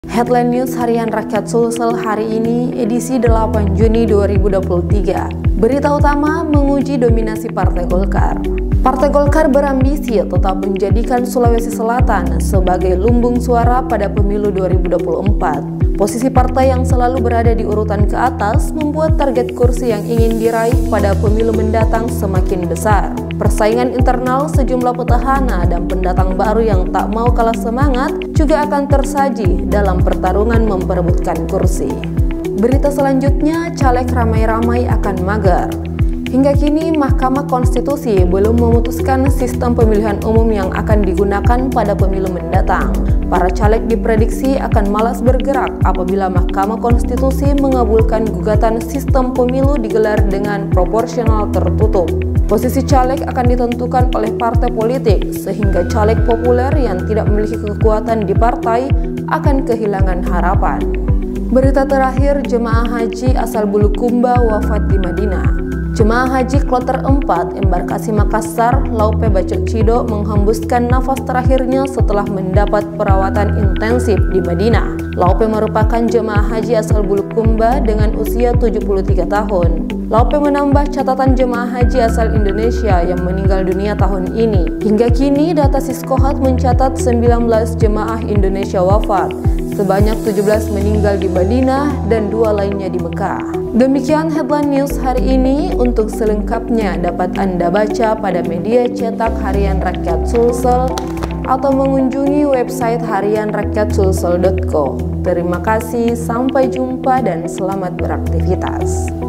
Headline News Harian Rakyat Sulsel hari ini, edisi 8 Juni 2023. Berita utama menguji dominasi Partai Golkar. Partai Golkar berambisi tetap menjadikan Sulawesi Selatan sebagai lumbung suara pada pemilu 2024. Posisi partai yang selalu berada di urutan ke atas membuat target kursi yang ingin diraih pada pemilu mendatang semakin besar. Persaingan internal sejumlah petahana dan pendatang baru yang tak mau kalah semangat juga akan tersaji dalam pertarungan memperebutkan kursi. Berita selanjutnya, caleg ramai-ramai akan mager. Hingga kini, Mahkamah Konstitusi belum memutuskan sistem pemilihan umum yang akan digunakan pada pemilu mendatang. Para caleg diprediksi akan malas bergerak apabila Mahkamah Konstitusi mengabulkan gugatan sistem pemilu digelar dengan proporsional tertutup. Posisi caleg akan ditentukan oleh partai politik, sehingga caleg populer yang tidak memiliki kekuatan di partai akan kehilangan harapan. Berita terakhir, jemaah haji asal Bulukumba wafat di Madinah. Jemaah haji kloter 4 embarkasi Makassar, Laupe Bacok Cido menghembuskan nafas terakhirnya setelah mendapat perawatan intensif di Madinah. Laupe merupakan jemaah haji asal Bulukumba dengan usia 73 tahun. Laupe menambah catatan jemaah haji asal Indonesia yang meninggal dunia tahun ini. Hingga kini, data Siskohat mencatat 19 jemaah Indonesia wafat. Sebanyak 17 meninggal di Madinah dan 2 lainnya di Mekah. Demikian headline news hari ini. Untuk selengkapnya dapat Anda baca pada media cetak Harian Rakyat Sulsel atau mengunjungi website harianrakyatsulsel.co. Terima kasih, sampai jumpa dan selamat beraktivitas.